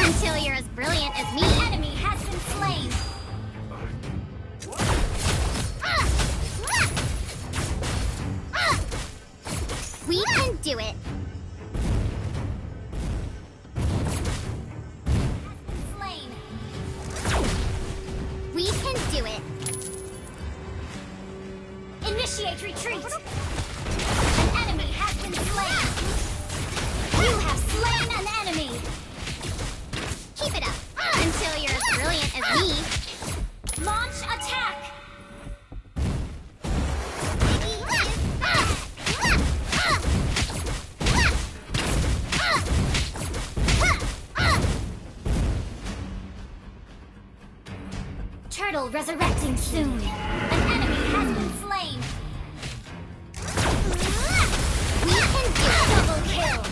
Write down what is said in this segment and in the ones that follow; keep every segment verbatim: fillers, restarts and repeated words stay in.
Until you're as brilliant as me. The enemy has been slain. We can do it. Slain. We can do it. Initiate retreat. An enemy has been slain. You have slain an enemy. Keep it up until you're as brilliant as me. Launch attack. Turtle resurrecting soon. An enemy has been slain. We can do it. Double kill.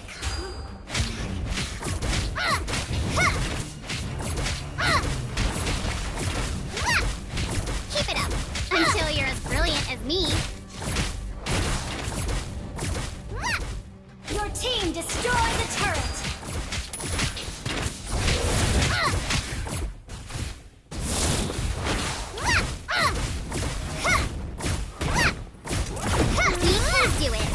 Keep it up until you're as brilliant as me. Your team destroyed the turret. Do it.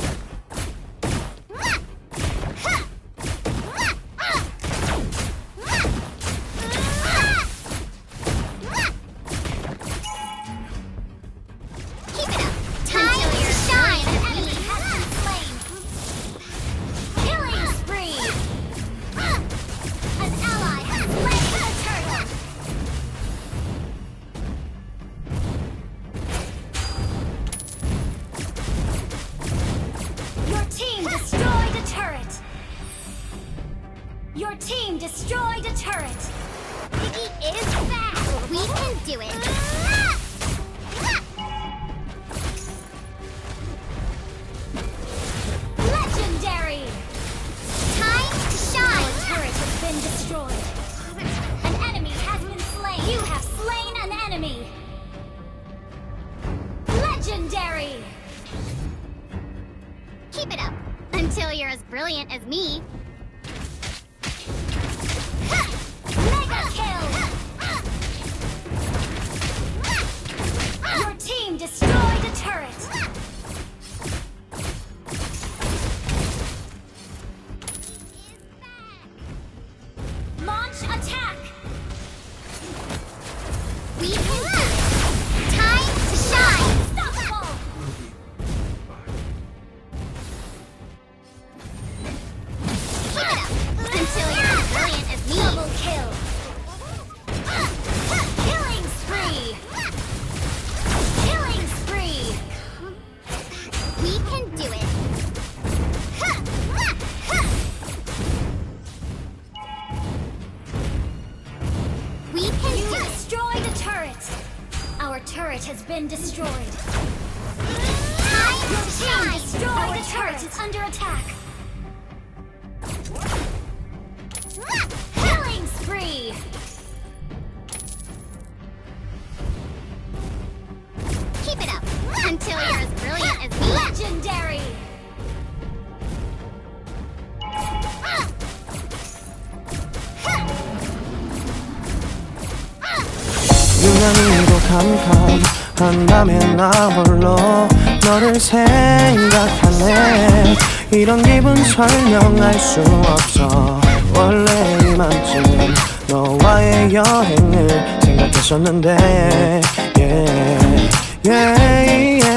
Keep it up. Time to shine. An enemy has been slain. Killing spree. An ally has slain the turtle. Your team destroyed a turret! Your team destroyed a turret! Piggy is back! We can do it! Legendary! Time to shine! Our turret has been destroyed. An enemy has been slain! You have slain an enemy! Legendary! Keep it up until you're as brilliant as me. Mega kill! Your team destroyed a turret. Launch attack! We can do it! Time to shine! Unstoppable! Until you're as brilliant as me. Double kill. Killing spree. Killing spree. We can do it. We can you do destroyed it. A turret. Our turret has been destroyed. Time Your team destroyed Our a turret. turret is under attack. Killing spree! Keep it up until you're as brilliant as me. Legendary! 유난히도 캄캄한 밤에 나 홀로 너를 생각하네. 이런 기분 설명할 수 없어. 원래 이맘쯤 너와의 여행을 생각했었는데 yeah, yeah, yeah.